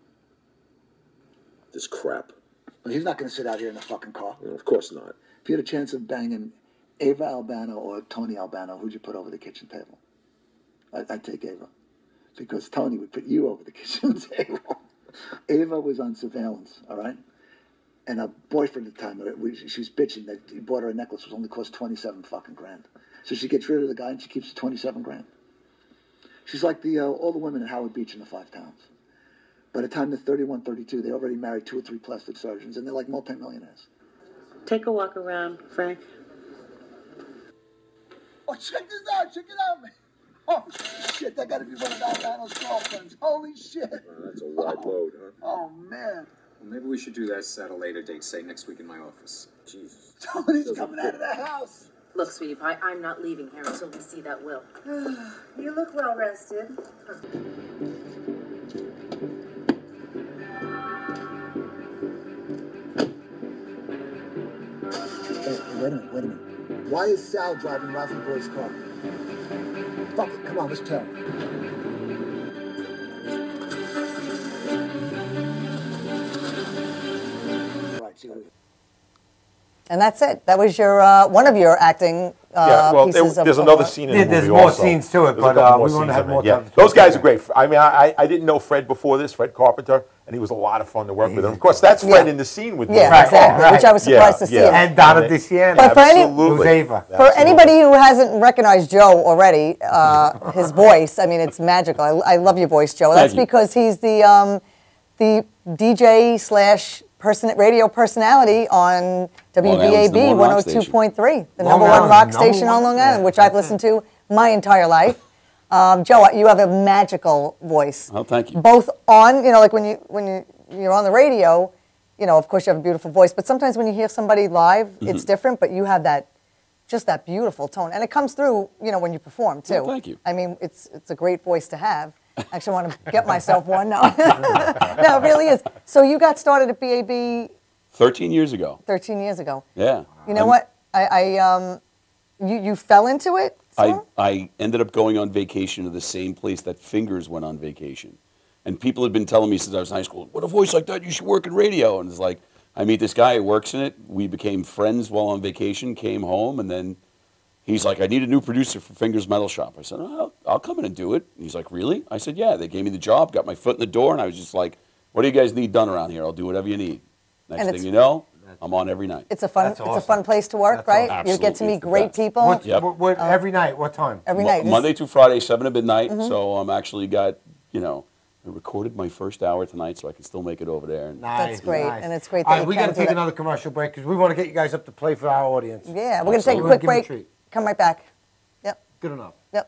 This crap.
But he's not going to sit out here in the fucking car.
Of course not.
If you had a chance of banging Ava Albano or Tony Albano, who'd you put over the kitchen table? I'd take Ava. Because Tony would put you over the kitchen table. Ava was on surveillance, all right? And her boyfriend at the time, she was bitching that he bought her a necklace, which only cost 27 fucking grand. So she gets rid of the guy and she keeps the 27 grand. She's like all the women at Howard Beach in the 5 towns. By the time they're 31, 32, they already married 2 or 3 plastic surgeons, and they're like multimillionaires.
Take a walk around, Frank.
Oh, check this out, man. Oh, shit, that gotta be one of Albano's girlfriends. Holy shit.
That's a wide load, huh?
Oh, man.
Well, maybe we should do this at a later date, say next week in my office. Jesus.
Tony's coming out of the house.
Look, sweetie pie, I'm not leaving here until we see that will. You look well rested.
Hey, wait a minute. Why is Sal driving Ralphie Boy's car? Fuck it, come on, let's tell. Right, see what
And that's it. That was your one of your acting pieces
there's
of
another scene in the movie.
There's more
also.
scenes to it,
There's a
but
couple more
we want to
scenes
have
in it,
more
yeah.
time to talk
Those guys
about
are great. I mean, I didn't know Fred before this, Fred Carpenter, and he was a lot of fun to work with. And of course, that's Fred in the scene with me.
Yeah, exactly. Which I was surprised to see.
it. And Donna DeCiano.
But for any-
Who's Ava.
For anybody who hasn't recognized Joe already, his voice, I mean, it's magical. I love your voice, Joe. That's because he's the DJ / radio personality on WBAB 102.3, the number one rock station on Long Island, which I've listened to my entire life. Joe, you have a magical voice.
Oh, thank you.
Both on, like when you're on the radio, of course you have a beautiful voice, but sometimes when you hear somebody live, it's different, but you have that beautiful tone. And it comes through, when you perform too.
Oh, thank you.
I mean, it's a great voice to have. Actually, I want to get myself one now. No, it really is. So you got started at BAB
13 years ago.
13 years ago.
Yeah.
You know what? You fell into it?
I ended up going on vacation to the same place that Fingers went on vacation. And people had been telling me since I was in high school, what a voice like that, you should work in radio. And it's like, I meet this guy who works in it. We became friends while on vacation, came home, and then he's like, I need a new producer for Fingers Metal Shop. I said, oh, I'll come in and do it. He's like, really? I said, yeah. They gave me the job, got my foot in the door, and I was just like, what do you guys need done around here? I'll do whatever you need. Next thing you know, I'm on every night.
It's a fun place to work, right?
Awesome.
You get to meet great people.
Every night, what time?
Every night.
Monday through Friday, 7 to midnight. So I'm actually got, I recorded my first hour tonight, so I can still make it over there.
That's great, and it's great.
All right, we got to take another commercial break because we want to get you guys up to play for our audience.
Yeah, we're going to take a quick break. Come right back. Yep.
Good enough.
Yep.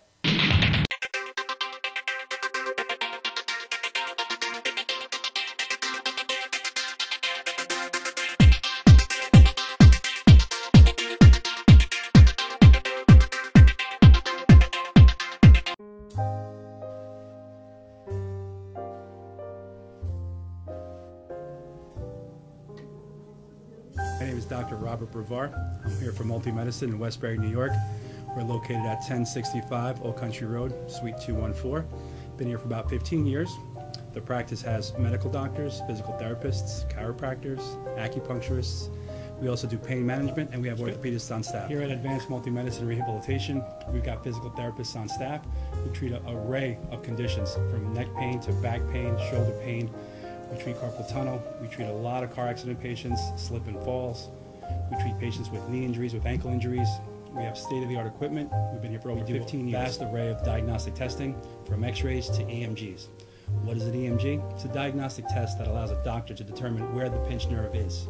is Dr. Robert Brevard. I'm here for Multi-Medicine in Westbury, New York. We're located at 1065 Old Country Road, Suite 214. Been here for about 15 years. The practice has medical doctors, physical therapists, chiropractors, acupuncturists. We also do pain management, and we have orthopedists on staff. Here at Advanced Multi-Medicine Rehabilitation, we've got physical therapists on staff who treat an array of conditions, from neck pain to back pain, shoulder pain. We treat carpal tunnel. We treat a lot of car accident patients, slip and falls. We treat patients with knee injuries, with ankle injuries. We have state-of-the-art equipment. We've been here for over 15 years. Vast array of diagnostic testing, from x-rays to EMGs. What is an EMG? It's a diagnostic test that allows a doctor to determine where the pinched nerve is.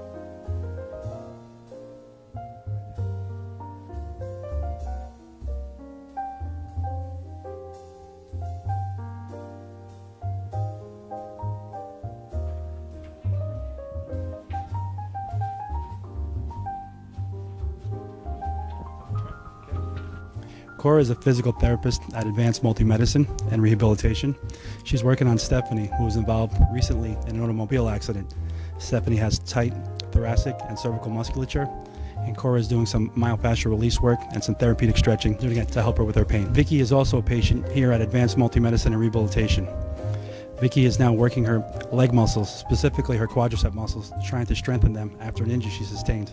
Cora is a physical therapist at Advanced Multi-Medicine and Rehabilitation. She's working on Stephanie, who was involved recently in an automobile accident. Stephanie has tight thoracic and cervical musculature, and Cora is doing some myofascial release work and some therapeutic stretching, doing it to help her with her pain. Vicky is also a patient here at Advanced Multi-Medicine and Rehabilitation. Vicky is now working her leg muscles, specifically her quadricep muscles, trying to strengthen them after an injury she sustained.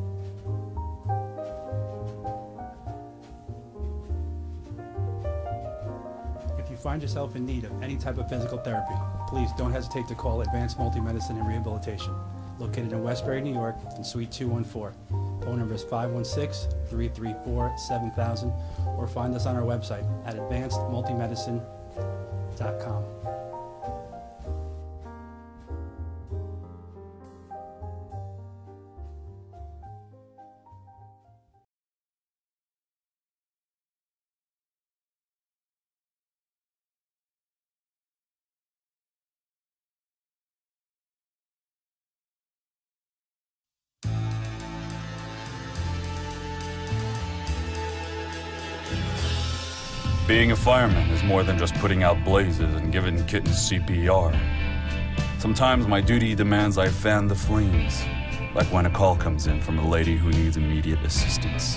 If you find yourself in need of any type of physical therapy, please don't hesitate to call Advanced Multi-Medicine and Rehabilitation, located in Westbury, New York, in Suite 214. Phone number is 516-334-7000, or find us on our website at advancedmultimedicine.com.
Being a fireman is more than just putting out blazes and giving kittens CPR. Sometimes my duty demands I fan the flames, like when a call comes in from a lady who needs immediate assistance.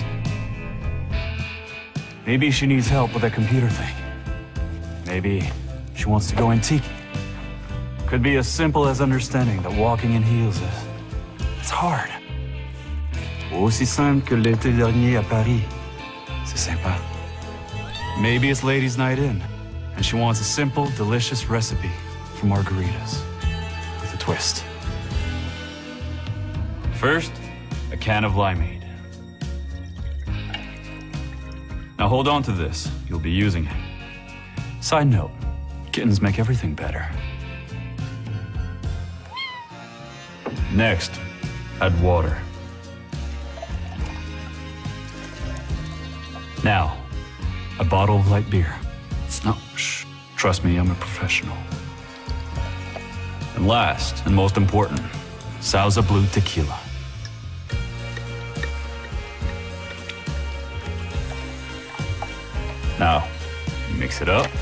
Maybe she needs help with a computer thing. Maybe she wants to go antique. Could be as simple as understanding that walking in heels it's hard. Aussi simple que l'été dernier à Paris. C'est sympa. Maybe it's ladies' night in, and she wants a simple, delicious recipe for margaritas with a twist. First, a can of limeade. Now hold on to this, you'll be using it. Side note, kittens make everything better. Next, add water. Now, a bottle of light beer. No, shh. Trust me, I'm a professional. And last, and most important, Sauza Blue Tequila. Now, mix it up.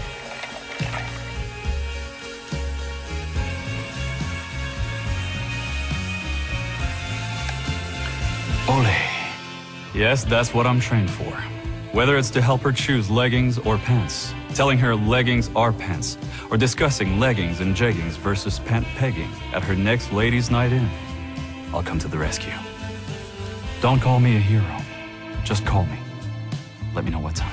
Ole. Yes, that's what I'm trained for. Whether it's to help her choose leggings or pants, telling her leggings are pants, or discussing leggings and jeggings versus pant pegging at her next ladies' night in, I'll come to the rescue. Don't call me a hero. Just call me. Let me know what time.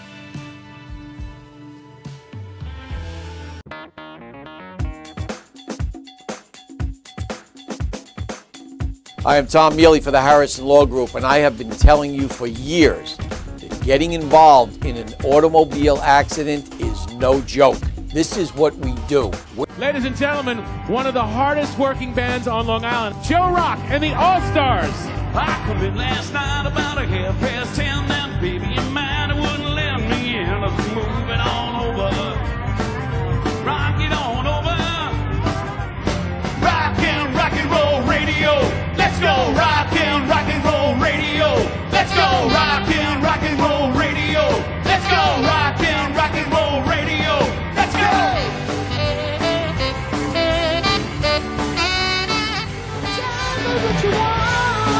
I am Tom Mealy for the Harrison Law Group, and I have been telling you for years that getting involved in an automobile accident is no joke. This is what we do.
Ladies and gentlemen, one of the hardest working bands on Long Island, Joe Rock and the All-Stars.
I come in last night about 10:30, and baby, your man wouldn't let me in. I was moving on over. Rock it on over. Rock and roll radio. Let's go. Rock and roll radio. Let's go. Rock and roll radio. Let's go. Rock and roll radio. Let's go. Tell me what you want.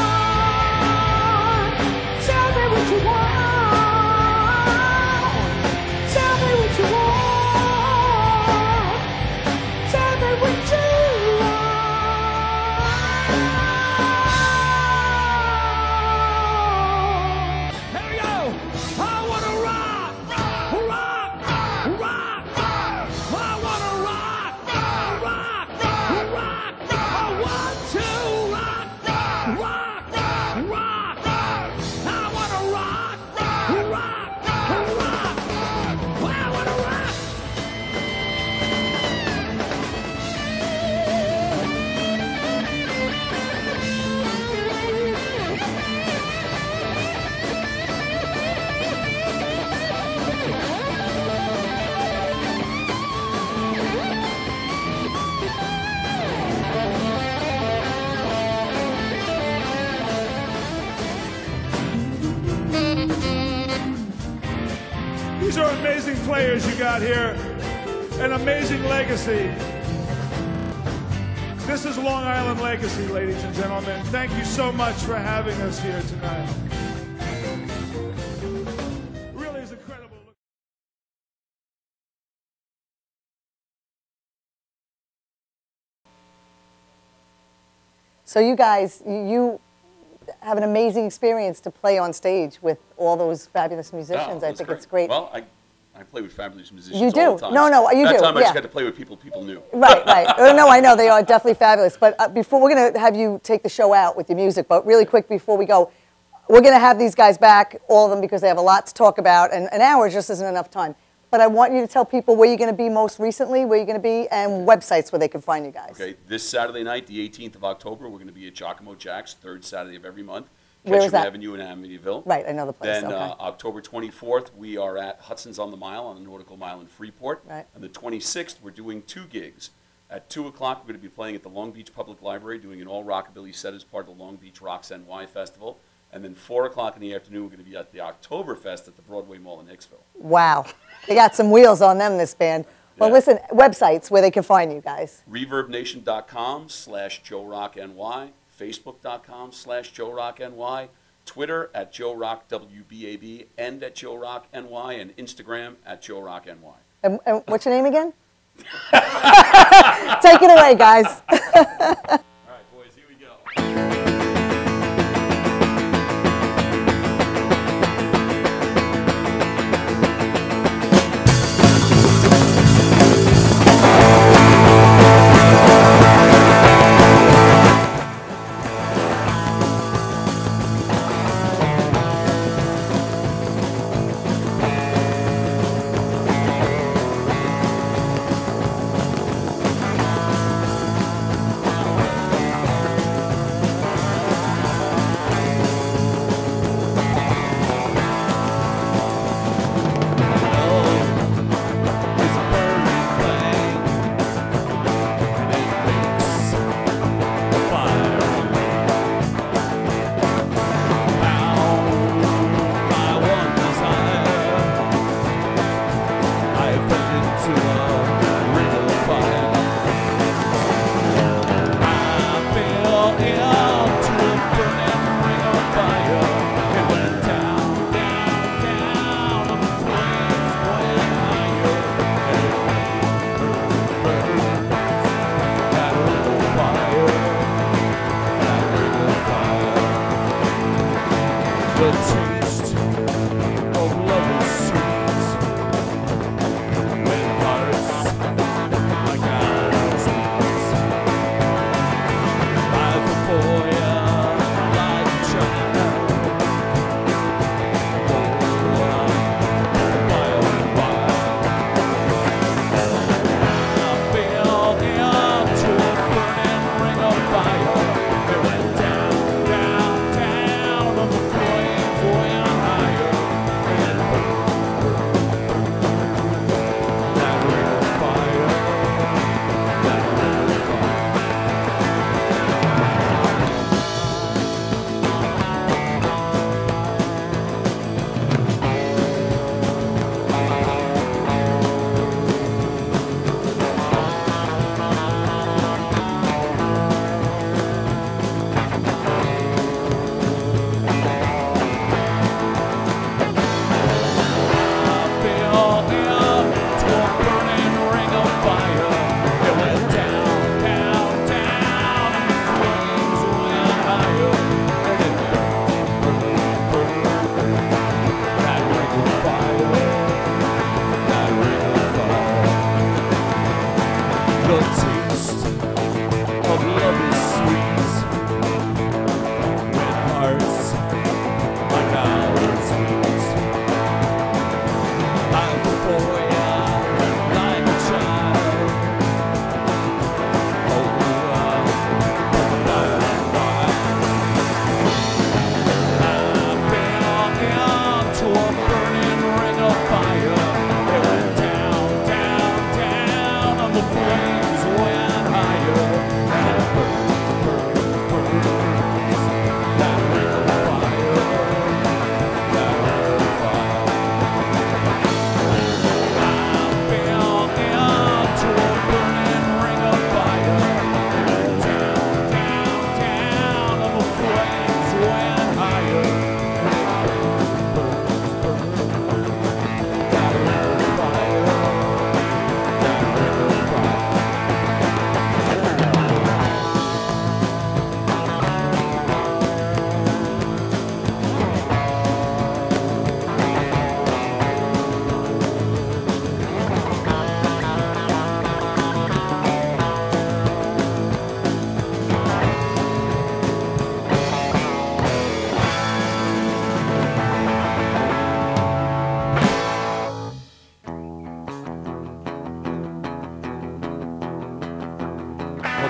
These are amazing players you got here. An amazing legacy. This is Long Island Legacy, ladies and gentlemen. Thank you so much for having us here tonight. Really is incredible.
So you guys, you have an amazing experience to play on stage with all those fabulous musicians. I think it's great.
Well, I play with fabulous musicians
You do.
all the time.
No, you do.
That time I just
yeah.
got to play with people knew.
Right. No, I know they are definitely fabulous. But before we're going to have you take the show out with your music, but really quick before we go, we're going to have these guys back, all of them, because they have a lot to talk about, and an hour just isn't enough time. But I want you to tell people where you're going to be most recently, where you're going to be, and websites where they can find you guys.
Okay, this Saturday night, the 18th of October, we're going to be at Giacomo Jack's, third Saturday of every month.
Where is
Ketchum
that?
Avenue in Amityville.
Right, I know the place.
Then
okay.
October 24th, we are at Hudson's on the Mile on the Nautical Mile in Freeport.
Right.
And the 26th, we're doing 2 gigs. At 2 o'clock, we're going to be playing at the Long Beach Public Library, doing an all-rockabilly set as part of the Long Beach Rocks NY Festival. And then 4 o'clock in the afternoon, we're going to be at the Oktoberfest at the Broadway Mall in Hicksville.
Wow. They got some wheels on them, this band. Well, listen, websites where they can find you guys.
ReverbNation.com/JoeRockNY, Facebook.com/JoeRockNY, Twitter at JoeRockWBAB and at JoeRockNY, and Instagram at JoeRockNY.
And what's your name again? Take it away, guys.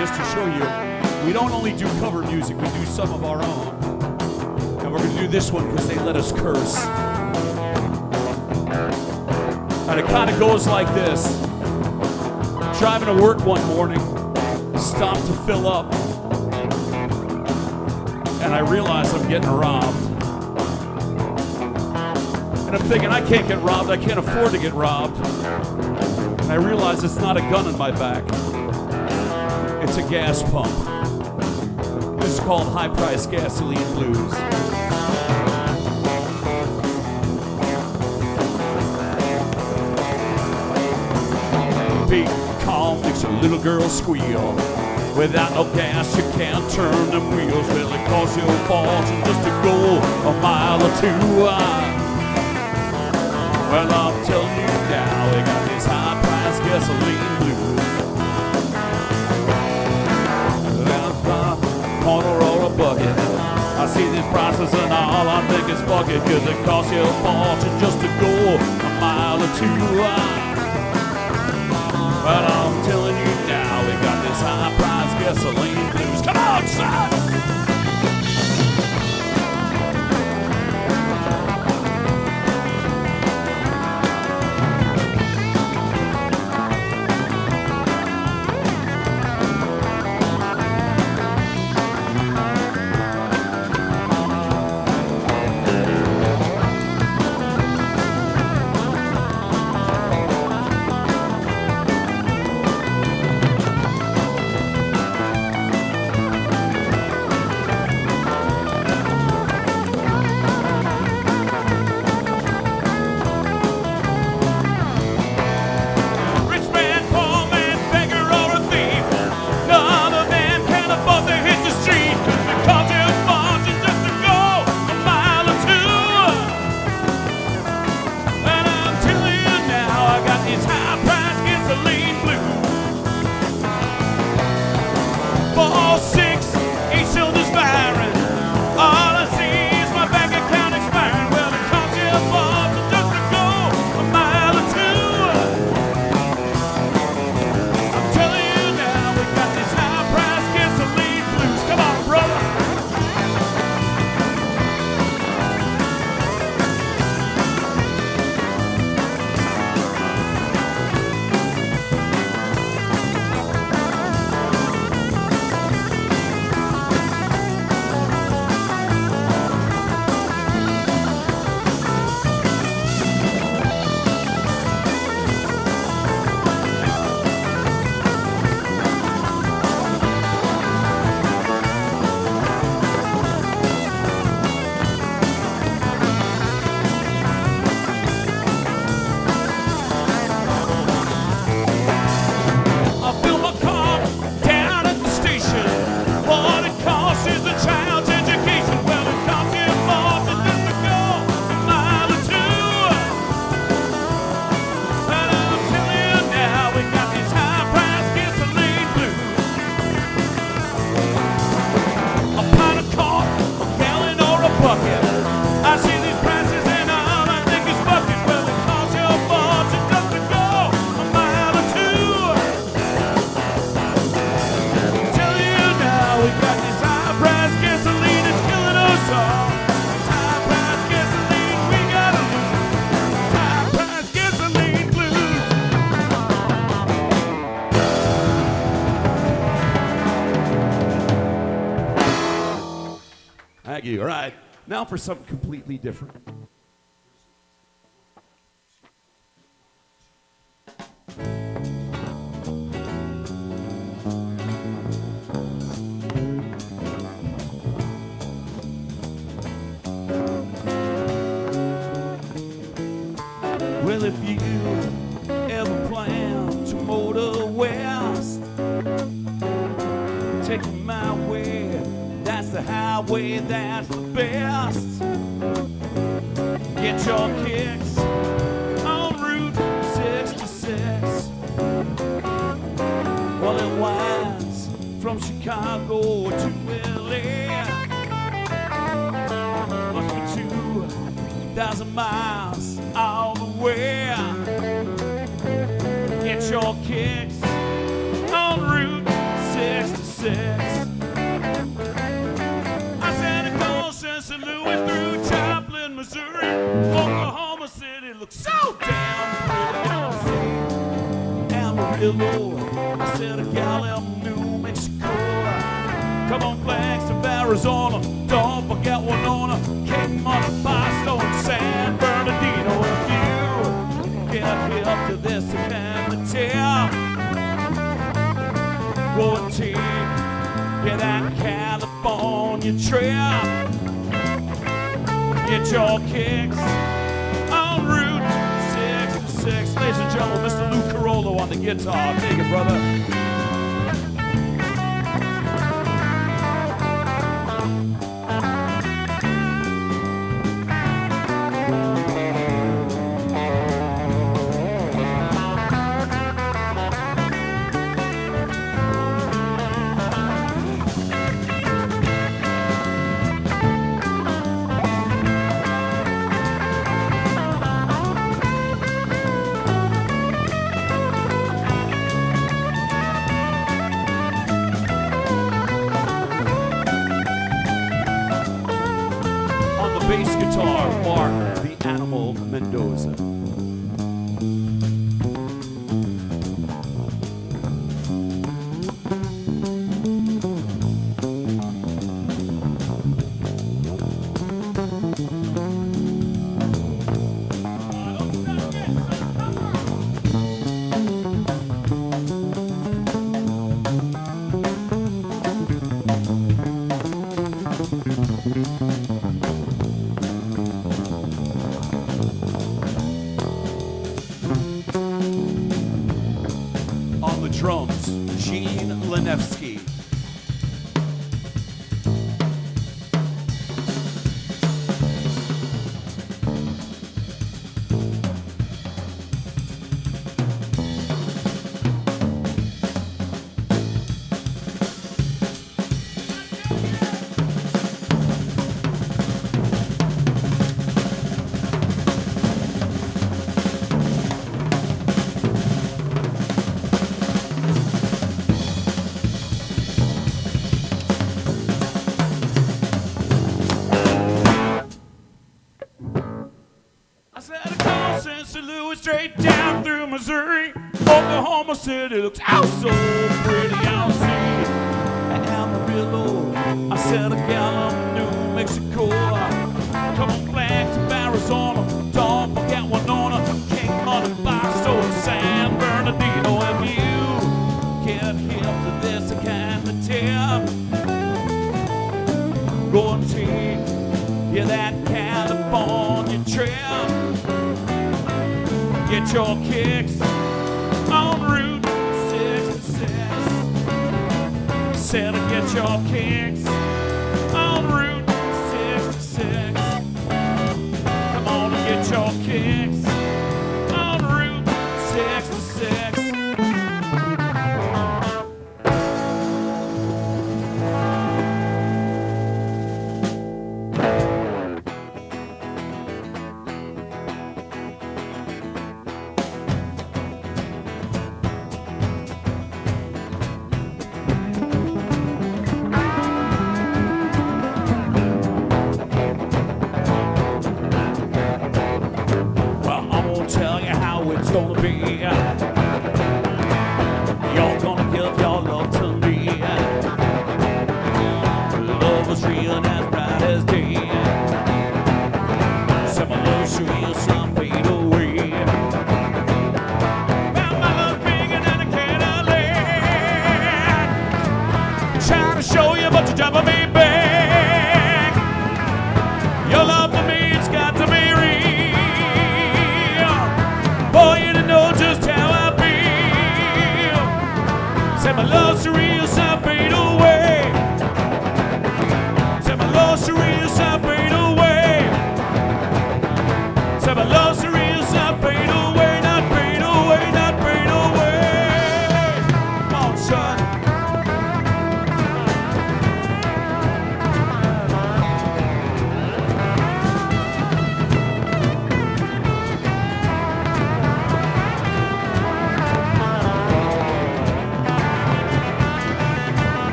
just to show you, we don't only do cover music, we do some of our own. And we're going to do this one because they let us curse. And it kind of goes like this. Driving to work one morning, stopped to fill up, and I realize I'm getting robbed. And I'm thinking, I can't get robbed, I can't afford to get robbed. And I realize it's not a gun in my back, it's a gas pump. This is called high-priced gasoline blues. Big car makes a little girl squeal. Without no gas, you can't turn them wheels. Well, it costs you a fortune just to go a mile or two. Well, I'm telling you now, we got this high-priced gasoline blues. That's a corner or a bucket. I see these prices and all I think is bucket, cause it costs you a fortune just to go a mile or two. But I'm telling you now, we got this high-priced gasoline blues. Come on, son! Thank you. All right. Now for something completely different. Well, if you ever plan to motor west, take my way. That's the highway, that's the best. Get your kicks on Route 66. Well, it winds from Chicago to LA. Must be 2,000 miles all the way. Get your kicks on Route 66. 66. I said it goes since St. Louis through Joplin, Missouri. Oklahoma City looks so damn pretty. Amarillo, I said a Gallup, New Mexico. Come on, Flagstaff, Arizona. Don't forget Winona, King, Monte Pasto, and San Bernardino. If you get hip to this kind of tale, go and take that California trip. Get your kicks on Route 66. Ladies and gentlemen, Mr. Lou Carollo on the guitar. Take it, brother. Bass guitar, Mark the Animal Mendoza. On the drums, Gene Lenevsky. St. Louis straight down through Missouri. Oklahoma City looks out so pretty. I'll see Amarillo. I said a Gallup, New Mexico. Come on, Flagstaff, Arizona. Don't forget Winona, King, Monte Pasto, and San Bernardino. If you get hip to this kind of tip, go and take that California trip. Get your kicks on Route 66. Said get your kicks on Route 66. Come on and get your kicks on Route 66. Tell you how it's gonna be.